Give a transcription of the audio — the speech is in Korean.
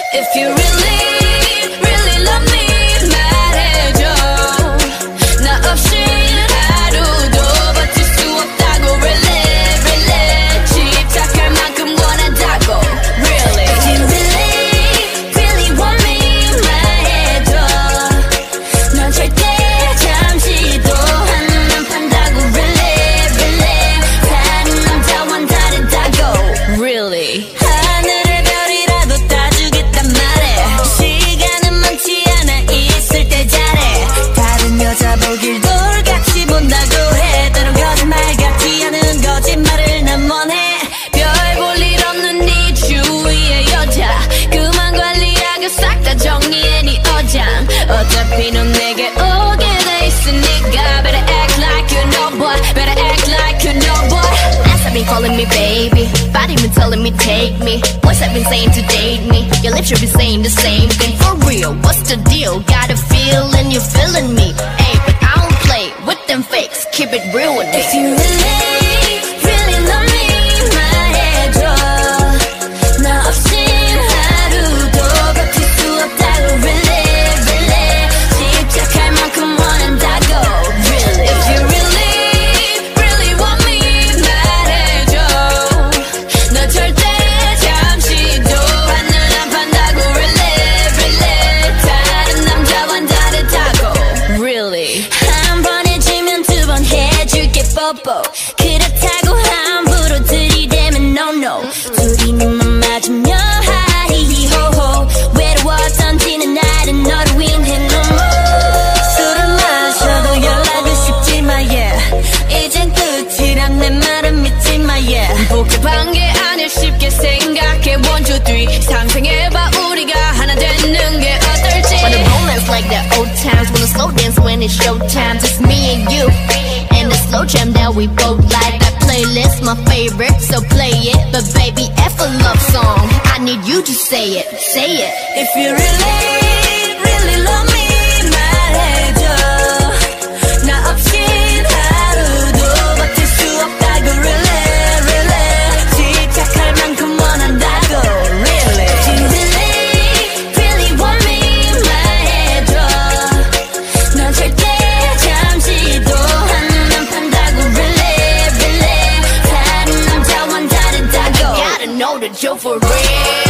If you really, really love me 말해줘. 나 없이 하루도 버틸 수 없다고 really, really. 집착할 만큼 원한다고 really. If you really, really want me 말해줘. 넌 절대 잠시도 한눈 판다고 really, really. 다른 남자와는 다르다고 really. 하늘의 별이라도 따주겠단 말해. 시간은 많지 않아 있을 때 잘해. 다른 여자 보길 돌같이 본다고 해. 때론 거짓말 같지 않은 거짓말을 난 원해. 별 볼 일 없는 네 주위의 여자 그만 관리하고 싹 다 정리해 네 어장. 어차피 넌 내게 오게 돼 있으니까 better act like you know boy. Better act like you know boy. Ass have been calling me baby, body been telling me take me. Voice have been saying to date me. Your lips have been saying the same thing. For real, what's the deal? Got a feeling you're feeling me. Hey, but I don't play with them fakes. Keep it real with me. If you really, really love me 말해줘. 나 없인 하루도 버틸 수 없다고 really, really. 집착할 만큼 원한다고 really. If you really, really want me 말해줘. 너 절대 잠시도 한눈 안 판다고 really, really. 다른 남자와는 다르다고 really. 한 번 해주면 두 번 해줄게 뽀뽀. 그렇다고 함부로 들이대면 no no. 둘이 눈만 맞으면 하이호호. 외로웠던지는 날은 너를 위해 no more. 술을 마셔도 연락은 쉽지만 yeah. 이젠 끝이란 내 말은 믿지마 yeah. 복잡한 게 아닐 쉽게 생각해 1, 2, 3 상상해봐 우리가 하나 되는 게 어떨지. Wanna romance like the old times. Wanna slow dance when it's showtime. Just me and you and the slow jam that we both like. That playlist my favorite, so play it. But baby, F a love song, I need you to say it, say it. If you really, really love me 말해줘. 나 없인 하루도 버틸 수 없다고 really, really. 집착할 만큼 원한다고 really. If you really, really want me 말해줘. 넌 절대 잠시도 한눈 안 판다고 really, really. 다른 남자와는 다르다고. Gotta know that you're for real.